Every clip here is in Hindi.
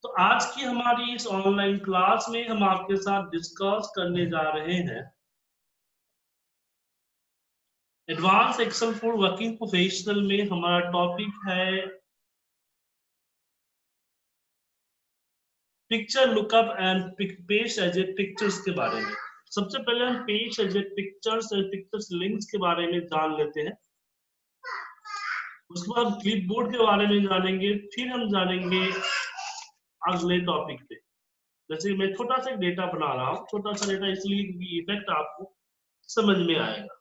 तो आज की हमारी इस ऑनलाइन क्लास में हम आपके साथ डिस्कस करने जा रहे हैं advance Excel for working professional में हमारा टॉपिक है picture lookup and page as a pictures के बारे में। सबसे पहले हम पेज एज ए पिक्चर्स और पिक्चर्स लिंक्स के बारे में जान लेते हैं। उसके बाद क्लिपबोर्ड के बारे में जानेंगे, फिर हम जानेंगे अगले टॉपिक पे। जैसे मैं छोटा सा डेटा बना रहा हूँ, छोटा सा डेटा इसलिए क्योंकि इफेक्ट आपको समझ में आएगा।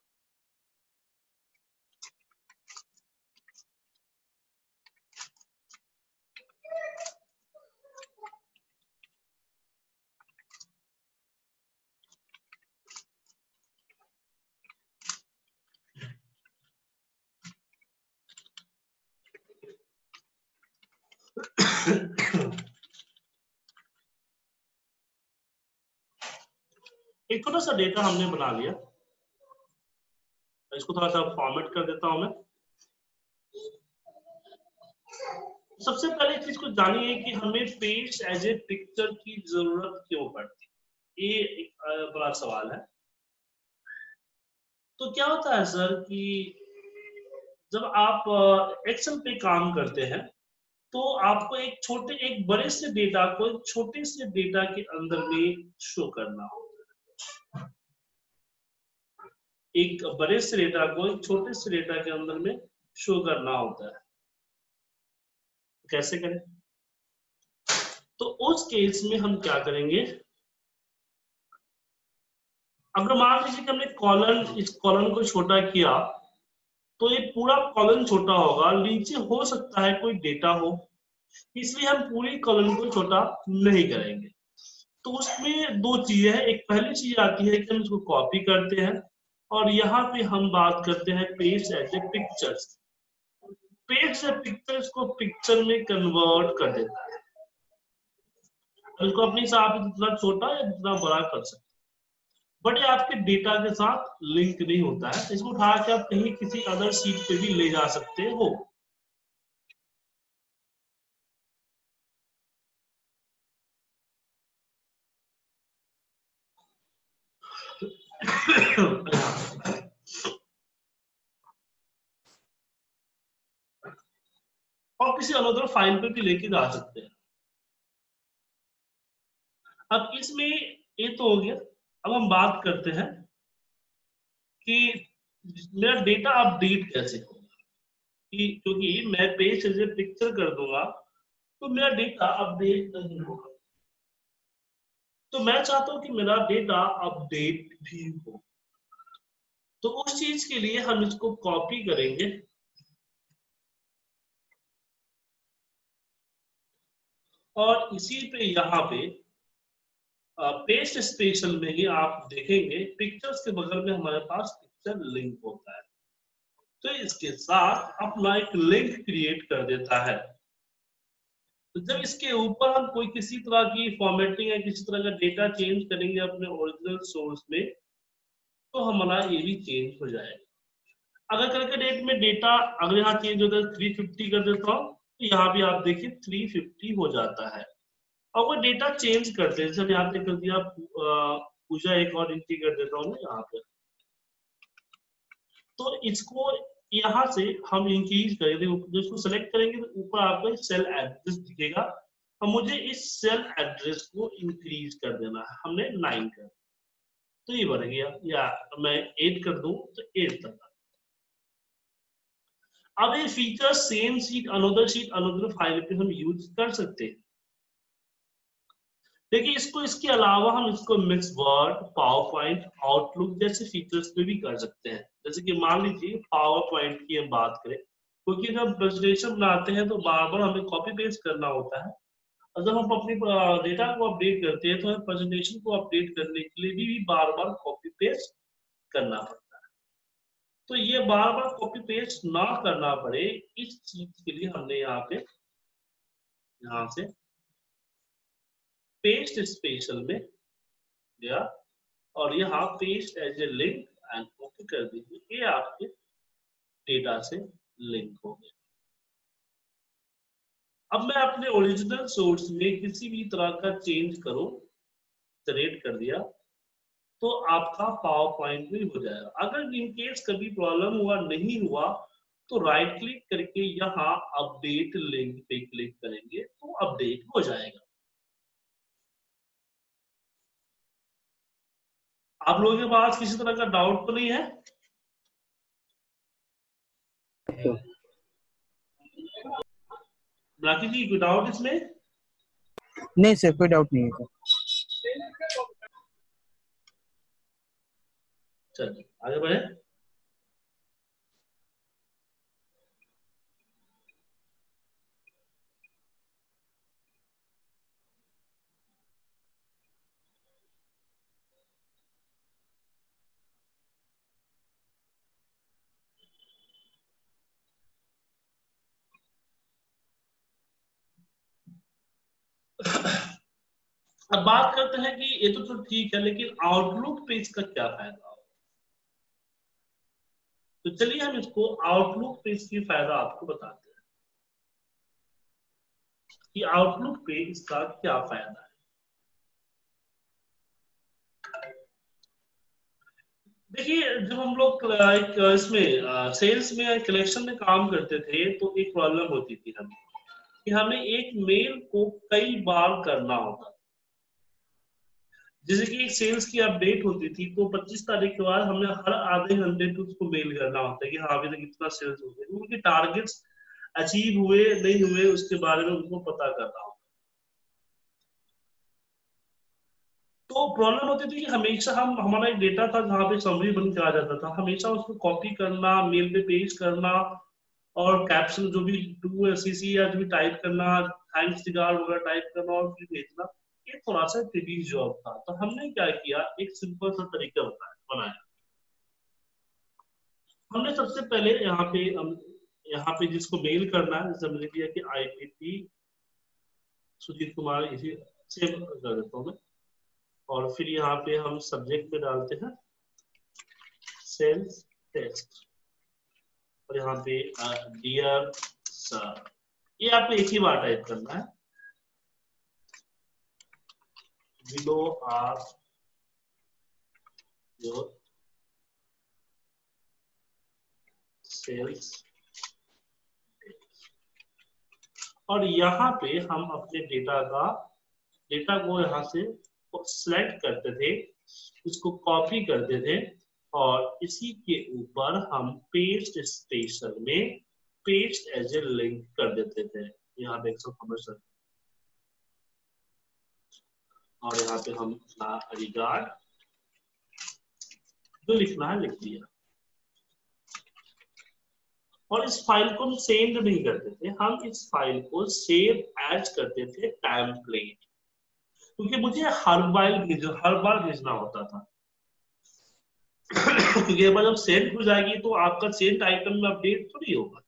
एक छोटा सा डेटा हमने बना लिया, इसको थोड़ा सा फॉर्मेट कर देता हूं मैं। सबसे पहले चीज को जानिए कि हमें पेज एज ए पिक्चर की जरूरत क्यों पड़ती है। ये एक बड़ा सवाल है। तो क्या होता है सर कि जब आप एक्सेल पे काम करते हैं तो आपको एक बड़े से डेटा को एक छोटे से डेटा के अंदर में शो करना होता है। एक बड़े से डेटा को एक छोटे से डेटा के अंदर में शो करना होता है। कैसे करें? तो उस केस में हम क्या करेंगे, अगर मान लीजिए कि हमने इस कॉलम को छोटा किया तो ये पूरा कॉलम छोटा होगा, नीचे हो सकता है कोई डेटा हो, इसलिए हम पूरी कॉलम को छोटा नहीं करेंगे। तो उसमें दो चीजें हैं। एक पहली चीज आती है कि हम इसको कॉपी करते हैं और यहाँ पे हम बात करते हैं page as a pictures. Page से पिक्चर्स को पिक्चर में कन्वर्ट कर देता है। इसको अपने हिसाब से जितना छोटा या जितना बड़ा कर सकते, बट ये आपके डेटा के साथ लिंक नहीं होता है। इसको उठा के आप कहीं किसी अदर शीट पे भी ले जा सकते हो। और किसी अनदर फाइल पे भी लेके जा सकते हैं। अब इसमें ये तो हो गया। अब हम बात करते हैं कि मेरा डेटा अपडेट कैसे होगा, कि क्योंकि मैं पेज से पिक्चर कर दूंगा तो मेरा डेटा अपडेट नहीं होगा। तो मैं चाहता हूं कि मेरा डेटा अपडेट भी हो। तो उस चीज के लिए हम इसको कॉपी करेंगे और इसी पे यहाँ पे पेस्ट स्पेशल में ही आप देखेंगे पिक्चर्स के बगल में हमारे पास पिक्चर लिंक होता है। तो इसके साथ अपना एक लिंक क्रिएट कर देता है। तो जब इसके ऊपर हम कोई किसी तरह की फॉर्मेटिंग या किसी तरह का डेटा चेंज करेंगे अपने ओरिजिनल सोर्स में, तो हमारा ये भी चेंज हो जाएगा। अगर कल के डेट में डेटा अगर यहाँ चेंज होता है 350 कर देता हूँ तो यहाँ भी आप देखिए 350 हो जाता है। और वो डेटा चेंज करते हैं, जैसे यहाँ पे कर दिया पूजा एक और एंट्री कर देता हूँ यहाँ पे। तो इसको यहाँ से हम इंक्रीज करेंगे, जिसको सेलेक्ट करेंगे तो ऊपर आपको एक सेल एड्रेस दिखेगा और मुझे इस सेल एड्रेस को इंक्रीज कर देना है। हमने 9 कर, तो ये बढ़ गया, या मैं 8 कर दूं तो 8 तक। अब ये feature same sheet another file पे हम यूज कर सकते हैं। देखिए इसके अलावा हम इसको mix Word, PowerPoint, Outlook जैसे फीचर्स पे भी कर सकते हैं। जैसे कि मान लीजिए पावर पॉइंट की हम बात करें, क्योंकि जब प्रेजेंटेशन बनाते हैं तो बार बार हमें कॉपी पेस्ट करना होता है। और जब हम अपनी डेटा को अपडेट करते हैं तो हमें प्रेजेंटेशन को अपडेट करने के लिए भी बार बार कॉपी पेस्ट करना पड़ता है। तो ये बार बार कॉपी पेस्ट ना करना पड़े, इस चीज के लिए हमने यहाँ से पेस्ट स्पेशल में दिया और यहाँ paste as a link and okay कर दीजिए। ये आपके डेटा से लिंक हो गया। अब मैं अपने ओरिजिनल सोर्स में किसी भी तरह का चेंज करूं, जनरेट कर दिया तो आपका पावर पॉइंट में हो जाएगा। अगर इन केस कभी प्रॉब्लम हुआ, नहीं हुआ, तो राइट क्लिक करके यहाँ अपडेट लिंक पे क्लिक करेंगे तो अपडेट हो जाएगा। आप लोगों के पास किसी तरह का डाउट तो नहीं है? राखी जी कोई डाउट इसमें? नहीं सर, कोई डाउट नहीं है सर। चलिए आगे बढ़े। अब बात करते हैं कि ये तो ठीक है, लेकिन आउटलुक पे इसका क्या फायदा हो? तो चलिए हम इसको आउटलुक पे इसकी फायदा आपको बताते हैं कि आउटलुक पे इसका क्या फायदा है। देखिए जब हम लोग एक इसमें सेल्स में कलेक्शन में काम करते थे तो एक प्रॉब्लम होती थी हमें कि हमें एक मेल को कई बार करना होता था। जैसे कि एक सेल्स की अपडेट होती थी तो 25 तारीख के बाद हमें हर आधे घंटे पे उसको मेल करना होता है कि हाँ अभी तक इतना सेल्स हो गया, उनके टारगेट्स अचीव हुए नहीं हुए उसके बारे में उनको पता करना होता। तो प्रॉब्लम होती थी कि हमेशा हम हमारा एक डेटा था जहाँ पे समरी बन के आ जाता था, हमेशा उसको कॉपी करना, मेल पे पेस्ट करना और कैप्शन जो भी टू सीसी या जो भी टाइप करना, थैंक्स रिगार्ड वगैरह टाइप करना और फिर भेजना, ये थोड़ा सा टिडियस जॉब था। तो हमने क्या किया, एक सिंपल सा तरीका बनाया। हमने सबसे पहले यहाँ पे जिसको मेल करना है, जैसे हमने दिया कि IPT सुजीत कुमार, इसी सेव कर देता हूँ मैं। और फिर यहाँ पे हम सब्जेक्ट में डालते हैं सेल्स टेस्ट और यहाँ पे डियर सर, ये आपको एक ही बार टाइप करना है। बिलो आर योर सेल्स और यहाँ पे हम अपने डेटा को यहाँ से सिलेक्ट करते थे, इसको कॉपी करते थे और इसी के ऊपर हम पेस्ट स्टेशन में पेस्ट एज ए लिंक कर देते थे। यहाँ पे 100 और यहाँ पे हम रिगार्ड जो लिखना है लिख दिया। और इस फाइल को हम सेव नहीं करते थे, हम इस फाइल को सेव एज करते थे टेम्पलेट, क्योंकि मुझे हर बार भेजना होता था। क्योंकि एक बार जब सेंड हो जाएगी तो आपका सेंड आइटम में अपडेट तो नहीं होगा।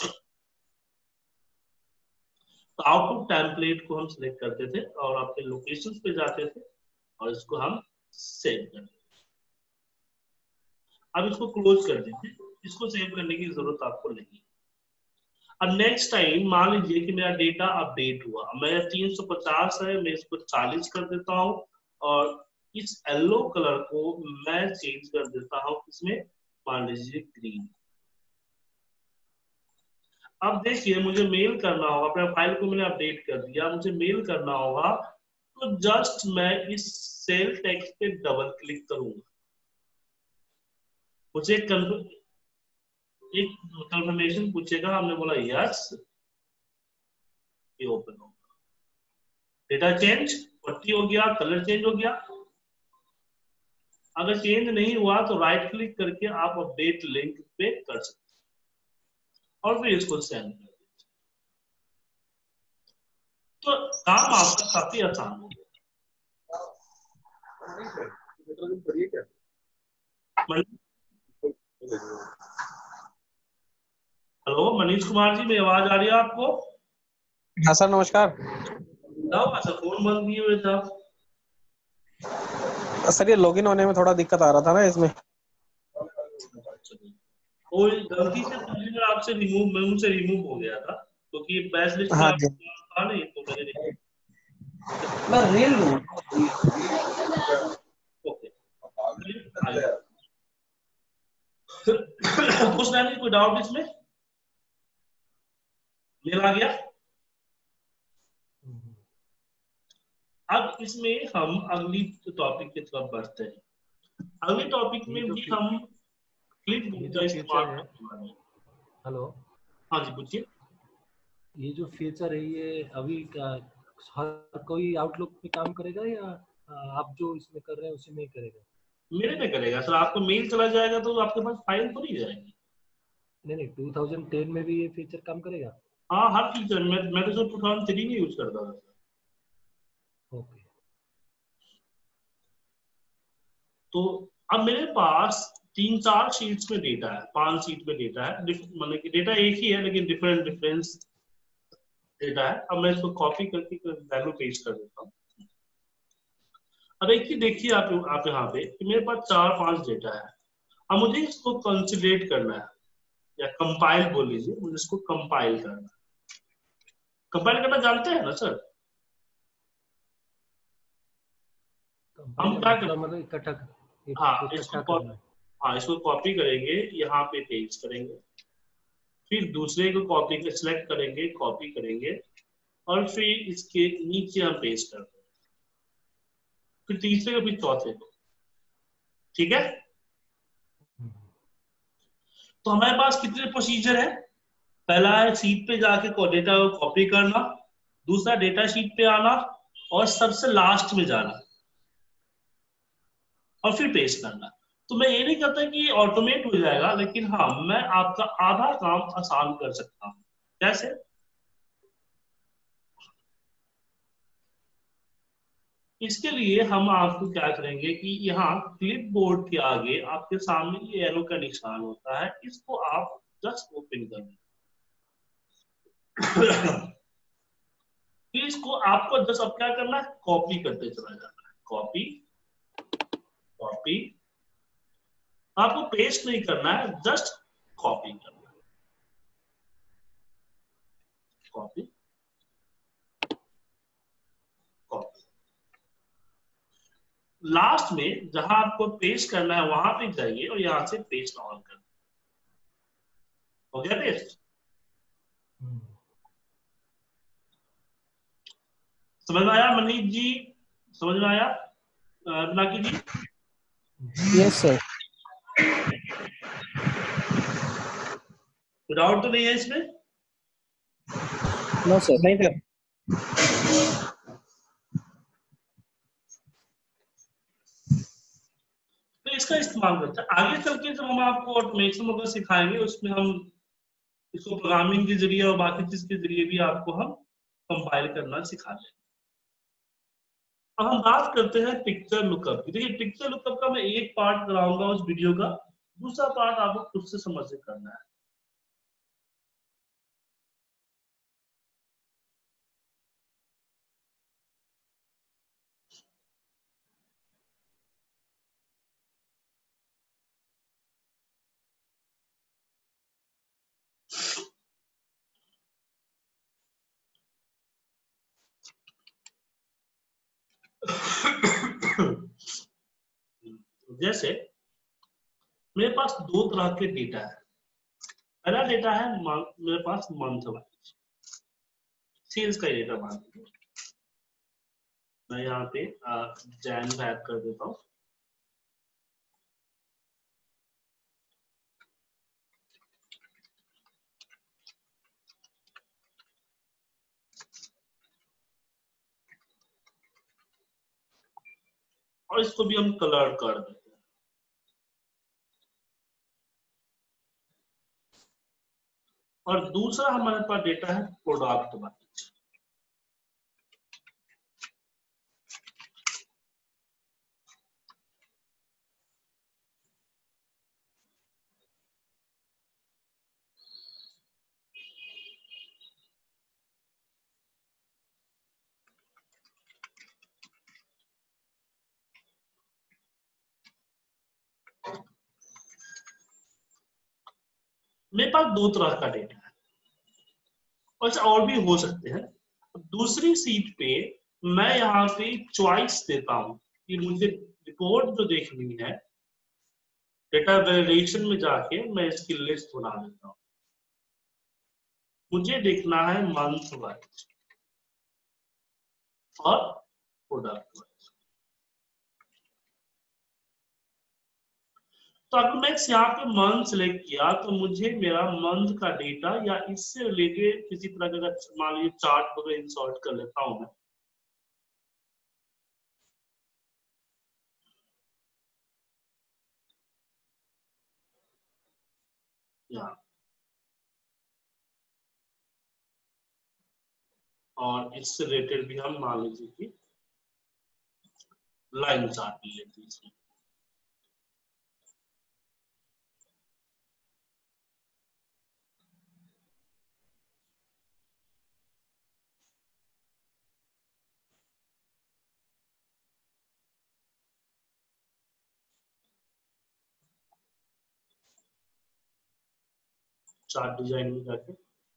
तो आउटपुट टेम्पलेट को हम सिलेक्ट करते थे और अपने लोकेशन पे जाते थे और इसको हम सेव करते थे। अब इसको क्लोज कर देते, इसको सेव करने की जरूरत आपको नहीं। अब नेक्स्ट टाइम मान लीजिए कि मेरा डेटा अपडेट हुआ, मेरा 350 है, मैं इसको 40 कर देता हूँ और इस येलो कलर को मैं चेंज कर देता हूँ इसमें, मान लीजिए ग्रीन। अब देखिए मुझे मेल करना होगा, अपने फाइल को मैंने अपडेट कर दिया, मुझे मेल करना होगा तो जस्ट मैं इस सेल टेक्स्ट पे डबल क्लिक करूंगा, मुझे एक कंफर्मेशन पूछेगा, हमने बोला यस, ये ओपन होगा, डेटा चेंज, पट्टी हो गया, कलर चेंज हो गया। अगर चेंज नहीं हुआ तो राइट क्लिक करके आप अपडेट लिंक पे कर सकते हैं और फिर इसको सेंड कर दीजिए, तो काम आपका काफी आसान हो गया। हेलो मनीष कुमार जी, मेरी आवाज आ रही है आपको? हाँ सर, नमस्कार। अच्छा फोन बंद किए हुए था सर ये लॉगिन होने में थोड़ा दिक्कत आ रहा था ना इसमें। वो गलती से आपसे रिमूव हो गया था, क्योंकि बैच लिस्ट में हाँ आप जी। हाँ नहीं तो मैंने नहीं। मैं रील हूँ। ओके कुछ नहीं, कोई डाउट इसमें? मेल आ गया। अब इसमें हम अगली टॉपिक की तरफ बढ़ते हैं। अगले टॉपिक में भी हम क्लिप ये बोर्ड जो का फीचर इस्तेमाल है, करने वाले हैं। हेलो, हाँ जी पूछिए। ये जो फीचर है ये अभी हर कोई आउटलुक पे काम करेगा या आप जो इसमें कर रहे हैं उसी में ही करेगा? मेरे पे करेगा सर, आपको मेल चला जाएगा तो आपके पास फाइल तो नहीं जाएगी। नहीं नहीं, 2010 में भी ये फीचर काम करेगा? हाँ हर फीचर में, मैं तो सर 2003 में यूज करता था। ओके। तो अब मेरे पास 3-4 शीट्स में डेटा है, 5 शीट में डेटा है, मतलब कि डेटा एक ही है लेकिन डिफरेंट डिफरेंस डेटा है। अब मैं इसको कॉपी करके वैल्यू पेस्ट कर देता हूँ। अब एक ही देखिए आप यहाँ पे कि मेरे पास 4-5 डेटा है। अब मुझे इसको कंसिडरेट करना है या कंपाइल बोल लीजिए, मुझे इसको कंपाइल करना है। कंपाइल करना जानते हैं ना सर? हम क्या करें, मतलब इकट्ठा हाँ इकट्ठा करना है। हाँ इसको कॉपी करेंगे, यहाँ पे पेस्ट करेंगे, फिर दूसरे को कॉपी कर सिलेक्ट करेंगे, कॉपी करेंगे और फिर इसके नीचे हम पेस्ट करते हैं, फिर तीसरे को, फिर चौथे को। ठीक है। तो हमारे पास कितने प्रोसीजर है? पहला है शीट पे जाके डेटा को कॉपी करना, दूसरा डेटा शीट पे आना, और सबसे लास्ट में जाना और फिर पेस्ट करना। तो मैं ये नहीं कहता कि ये ऑटोमेट हो जाएगा, लेकिन हाँ मैं आपका आधा काम आसान कर सकता हूँ। कैसे? इसके लिए हम आपको क्या करेंगे कि यहाँ क्लिप बोर्ड के आगे आपके सामने ये एरो का निशान होता है, इसको आप जस्ट ओपन कर लें। फिर इसको आपको जस्ट अब क्या करना है, कॉपी करते चला जाना है। कॉपी कॉपी, आपको पेस्ट नहीं करना है, जस्ट कॉपी करना है। कॉपी कॉपी, लास्ट में जहां आपको पेस्ट करना है वहां पे जाइए और यहां से पेस्ट ऑन कर। हो गया पेस्ट? समझ में आया मनीष जी? समझ में आया पिनाकी जी? Yes sir. डाउट तो नहीं है इसमें? No sir. नहीं सर। तो इसका इस्तेमाल करते हैं आगे चल के, जब हम आपको ऑटोमेशन वगैरह सिखाएंगे उसमें हम इसको प्रोग्रामिंग के जरिए और बाकी चीज के जरिए भी आपको हम कंपाइल करना सिखा देंगे। अब हम बात करते हैं पिक्चर लुकअप की। देखिए पिक्चर लुकअप का मैं एक पार्ट कराऊंगा उस वीडियो का, दूसरा पार्ट आपको खुद से समझ से करना है। जैसे मेरे पास दो तरह के डेटा है। पहला डेटा है मेरे पास मंथ वाइज सेल्स का डेटा मान लीजिए। मैं यहाँ पे जैन ऐड कर देता हूँ। और इसको भी हम कलर कर देते हैं। और दूसरा हमारे पास डेटा है प्रोडक्ट वाइज। मेरे पास दो तरह का डेटा है, और और भी हो सकते हैं, दूसरी सीट पे मैं यहाँ पे चॉइस देता हूं कि मुझे रिपोर्ट जो देखनी है, डेटा वेरिएशन में जाके मैं इसकी लिस्ट बना देता हूँ। मुझे देखना है मंथ वाइज और प्रोडक्ट वाइज। तो अगर मैं यहाँ पे मंथ सेलेक्ट किया तो मुझे मेरा मंथ का डेटा या इससे रिलेटेड किसी तरह का, मान लीजिए चार्ट वगैरह इंसर्ट कर लेता हूं मैं। यहाँ और इससे रिलेटेड भी हम मान लीजिए कि लाइन चार्ट ले लेते हैं इसमें। चार्ट डिजाइन में जाके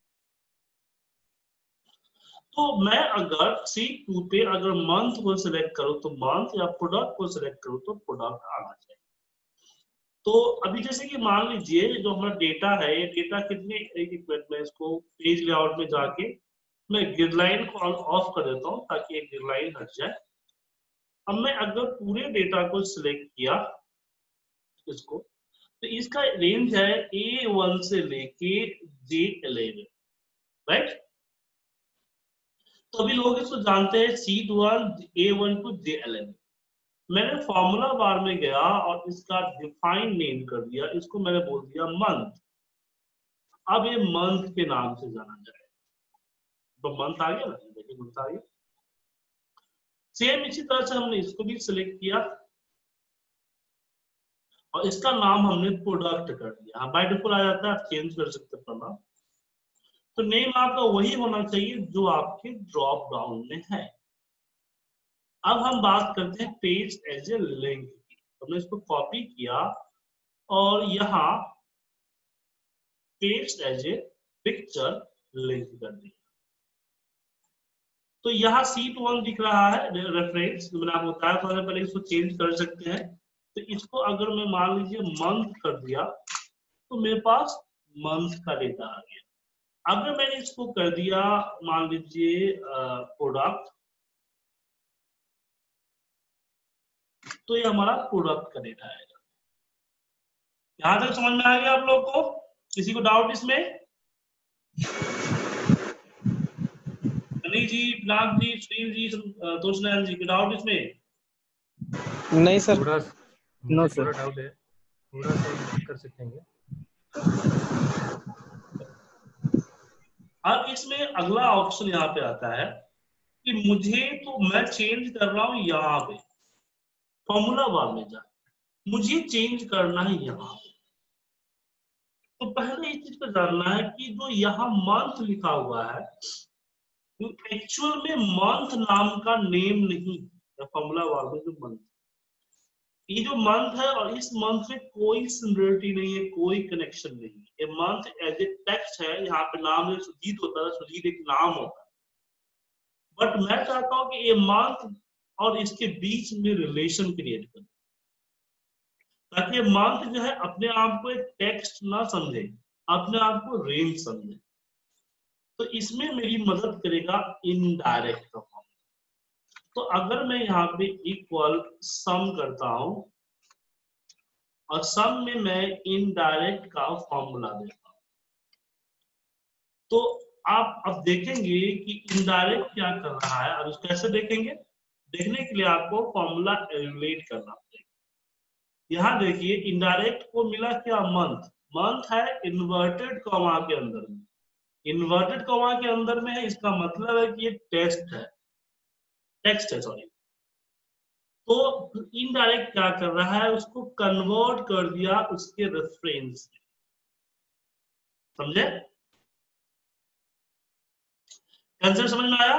तो मैं अगर C2 पे अगर मंथ को सिलेक्ट करूं तो मंथ, या प्रोडक्ट को सिलेक्ट करूं तो प्रोडक्ट आना चाहिए। तो अभी जैसे कि मान लीजिए जो हमारा डेटा है, ये डेटा कितने, एक मिनट में इसको पेज लेआउट में जाके मैं ग्रिड लाइन को ऑफ कर देता हूं ताकि एक ग्रिड लाइन हट जाए। अब मैं अगर पूरे डेटा को सिलेक्ट किया इसको, तो इसका रेंज है A1 से लेके J11, राइट। तो अभी लोग इसको जानते हैं C1 A1 to J11। मैंने फॉर्मूला बार में गया और इसका डिफाइन नेम कर दिया, इसको मैंने बोल दिया मंथ। अब ये मंथ के नाम से जाना जाए, तो मंथ आ गया ना, देखिए मंथ आ गया। सेम इसी तरह से हमने इसको भी सिलेक्ट किया और इसका नाम हमने प्रोडक्ट कर दिया। हाँ, बाय डिफॉल्ट आ जाता है, आप चेंज कर सकते हैं अपना नाम। तो नेम आपका वही होना चाहिए जो आपके ड्रॉप डाउन में है। अब हम बात करते हैं पेज एज ए लिंक की। हमने इसको कॉपी किया और यहाँ page as a picture link कर दिया। तो यहाँ C1 दिख रहा है रेफरेंस, मैंने आपको बताया था पहले, इसको चेंज कर सकते हैं। तो इसको अगर मैं मान लीजिए मंथ कर दिया तो मेरे पास मंथ का डेटा आ गया। अगर मैंने इसको कर दिया मान लीजिए प्रोडक्ट, तो ये हमारा प्रोडक्ट का डेटा आएगा। यहां तक समझ में आ गया आप लोग को? किसी को डाउट इसमें? अनिल जी, पिनाक जी, सुनील जी, तोषनैन जी, डाउट इसमें? नहीं सर। थोड़ा नो मुझे सर। थोड़ा डाउट है, थोड़ा सा कर सकेंगे। अब इसमें अगला ऑप्शन यहाँ पे आता है कि मुझे, तो मैं चेंज कर रहा हूं यहाँ पे फॉर्मूला बार में जा, मुझे चेंज करना है यहाँ पे। तो पहले इस चीज को जानना है कि जो यहाँ मंथ लिखा हुआ है एक्चुअल में मंथ नाम का नेम नहीं है। फॉर्मूला बार में जो मंथ, ये जो मंथ है और इस मंथ से कोई सिमिलरिटी नहीं है, कोई कनेक्शन नहीं है। ये मंथ एज ए टेक्स्ट है, यहाँ पे नाम सुजीत होता है, सुजीत एक नाम होता है। बट मैं चाहता हूं कि ये मंथ और इसके बीच में रिलेशन क्रिएट करें, ताकि ये मंथ जो है अपने आप को एक टेक्स्ट ना समझे, अपने आप को रेंज समझे। तो इसमें मेरी मदद करेगा इनडायरेक्ट का फॉर्म। तो अगर मैं यहाँ पे इक्वल सम करता हूं और सम में मैं इनडायरेक्ट का फॉर्मूला देता हूं, तो आप अब देखेंगे कि इनडायरेक्ट क्या कर रहा है। और उसको कैसे देखेंगे, देखने के लिए आपको फॉर्मूला एलिमिनेट करना पड़ेगा। यहाँ देखिए इनडायरेक्ट को मिला क्या, मंथ। मंथ है इन्वर्टेड कॉमा के अंदर में, इन्वर्टेड कॉमा के अंदर में है, इसका मतलब है कि ये टेक्स्ट है, टेक्स्ट है सॉरी। तो इनडायरेक्ट क्या कर रहा है, उसको कन्वर्ट कर दिया उसके रेफरेंस में। समझे? कंसेप्ट समझ में आया?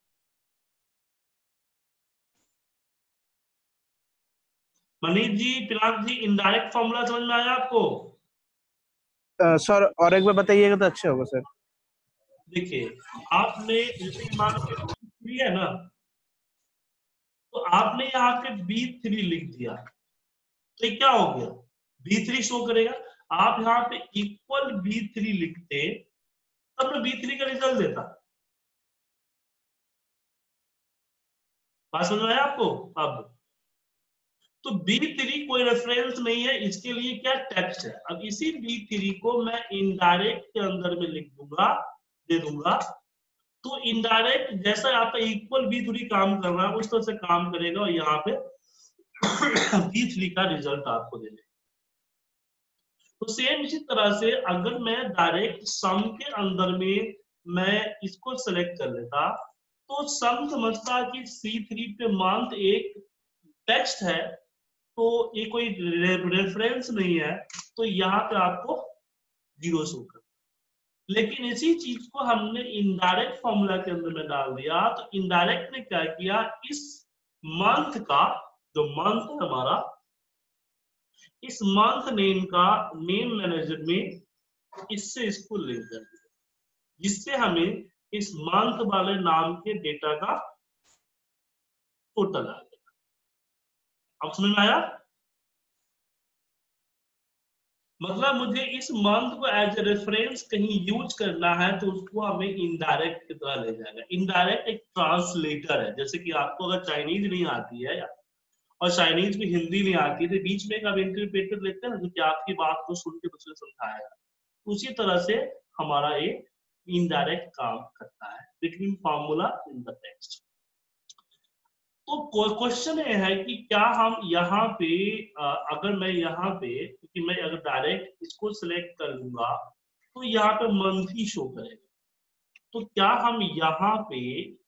मनीष जी, पिनाक जी, इनडायरेक्ट फॉर्मूला समझ में आया आपको? सर और एक बार बताइएगा तो अच्छा होगा सर। देखिए आपने जैसे मान लो है ना, तो आपने यहाँ पे B3 लिख दिया तो ये क्या हो गया, B3 शो करेगा। आप यहाँ पे इक्वल B3 लिखते तब मैं B3 का रिजल्ट देता। बात समझ में आया आपको? अब तो B3 कोई रेफरेंस नहीं है, इसके लिए क्या टेक्स्ट है। अब इसी B3 को मैं इनडायरेक्ट के अंदर में लिख दूंगा, दे दूंगा, तो इनडायरेक्ट जैसा यहाँ पे इक्वल B3 काम कर रहा है उस तरह से काम करेगा और यहाँ पे B3 का रिजल्ट आपको दे देगा। तो सेम इसी तरह से अगर मैं डायरेक्ट सम के अंदर में मैं इसको सेलेक्ट कर लेता तो सम समझता कि C3 पे मंथ एक टेक्स्ट है, तो ये कोई रेफरेंस नहीं है, तो यहाँ पे आपको 0 शो कर। लेकिन इसी चीज को हमने इनडायरेक्ट फॉर्मूला के अंदर में डाल दिया, तो इनडायरेक्ट ने क्या किया, इस मंथ का जो मंथ है हमारा, इस मंथ नेम का नेम मैनेजर में इससे इसको लिंक कर दिया, जिससे हमें इस मंथ वाले नाम के डेटा का टोटल आ गया। अब समझ में आया? मतलब मुझे इस मंथ को एज ए रेफरेंस कहीं यूज करना है तो उसको हमें इनडायरेक्ट की तरह ले जाएगा। इनडायरेक्ट एक ट्रांसलेटर है, जैसे कि आपको अगर चाइनीज नहीं आती है और चाइनीज में हिंदी नहीं आती है तो बीच में एक आप इंटरप्रेटर लेते हैं ना, जो कि आपकी बात को सुन के दूसरे समझाएगा, उसी तरह से हमारा ये इनडायरेक्ट काम करता है between formula in the text. तो क्वेश्चन ये है कि क्या हम यहाँ पे अगर मैं यहाँ पे, क्योंकि मैं अगर डायरेक्ट इसको सिलेक्ट कर लूंगा तो यहाँ पे मंथ ही शो करेगा, तो क्या हम यहाँ पे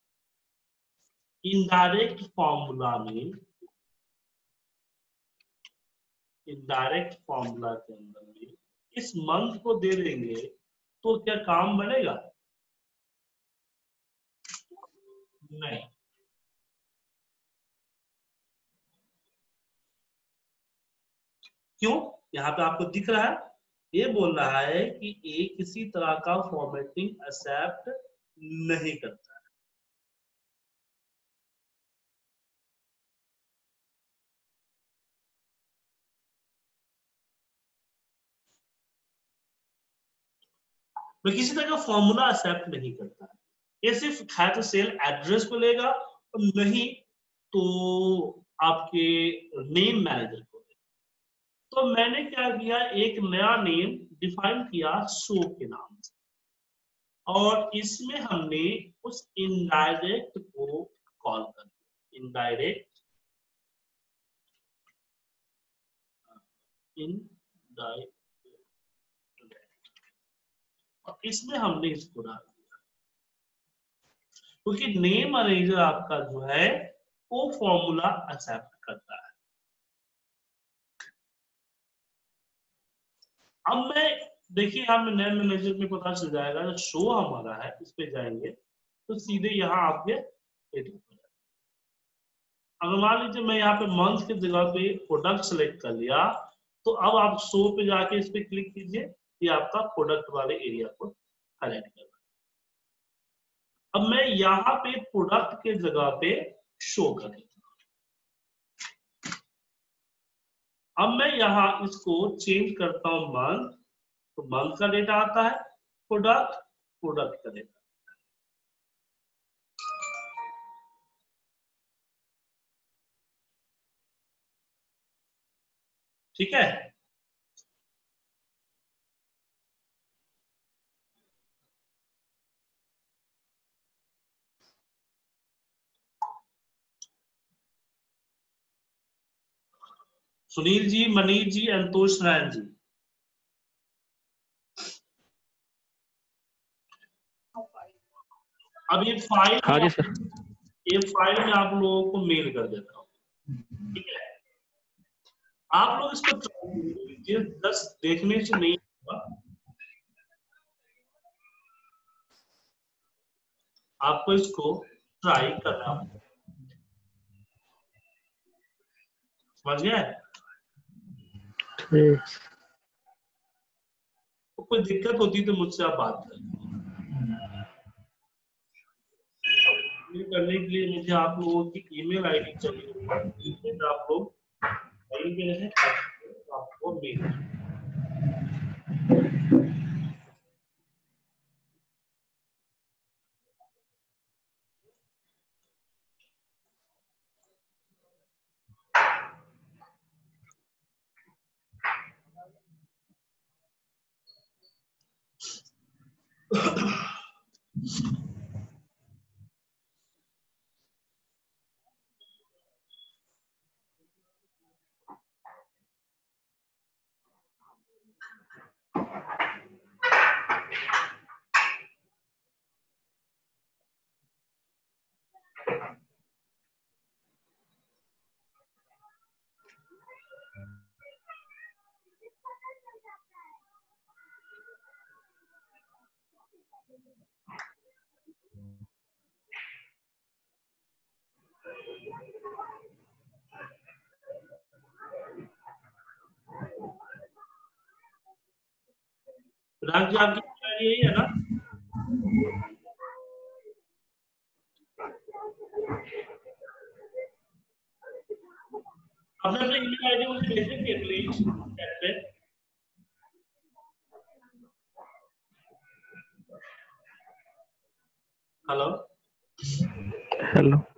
इनडायरेक्ट फॉर्मूला में, इनडायरेक्ट फॉर्मूला के अंदर में इस मंथ को दे देंगे तो क्या काम बनेगा? नहीं। क्यों? यहाँ पे आपको दिख रहा है, ये बोल रहा है कि ये किसी तरह का फॉर्मेटिंग एक्सेप्ट नहीं करता है। तो किसी तरह का फॉर्मूला एक्सेप्ट नहीं करता है, ये सिर्फ है तो सेल एड्रेस को लेगा और नहीं तो आपके नेम मैनेजर को लेगा। तो मैंने क्या किया, एक नया नेम डिफाइन किया शो के नाम से, और इसमें हमने उस इनडायरेक्ट को कॉल कर दिया। इनडायरेक्ट और इसमें हमने इसको डाल दिया, क्योंकि नेम मैनेजर आपका जो है वो फॉर्मूला एक्सेप्ट करता है। अब मैं देखिए यहाँ में नेम मैनेजर में पता चल जाएगा, जो शो हमारा है इस पे जाएंगे तो सीधे यहाँ आपके एडिट हो जाएगा। अगर मान लीजिए मैं यहाँ पे मंथ की जगह पे प्रोडक्ट सेलेक्ट कर लिया, तो अब आप शो पे जाके इस पे क्लिक कीजिए, ये आपका प्रोडक्ट वाले एरिया को हाईलाइट कर रहा है। अब मैं यहाँ पे प्रोडक्ट के जगह पे शो कर देता हूँ। अब मैं यहाँ इसको चेंज करता हूँ मंथ, तो मंथ का डेटा आता है, प्रोडक्ट प्रोडक्ट का डेटा। ठीक है? सुनील जी, मनीष जी, अंतोष नारायण जी, अब ये फाइल, हाँ जी सर। ये फाइल में आप लोगों को मेल कर देता हूँ, ठीक है? आप लोग इसको ट्राई कीजिए, 10 देखने से नहीं होगा, आपको इसको ट्राई करना होगा। समझ गए? तो कोई दिक्कत होती तो मुझसे आप बात करें। ये करने के लिए मुझे आप लोगों की ईमेल आईडी चाहिए, आप लोग कहीं रहे आपको मेल। राज जी आपकी ईमेल यही है ना? आपने अपनी ईमेल आईडी मुझे भेजेंगे प्लीज चैट पे। Hello hello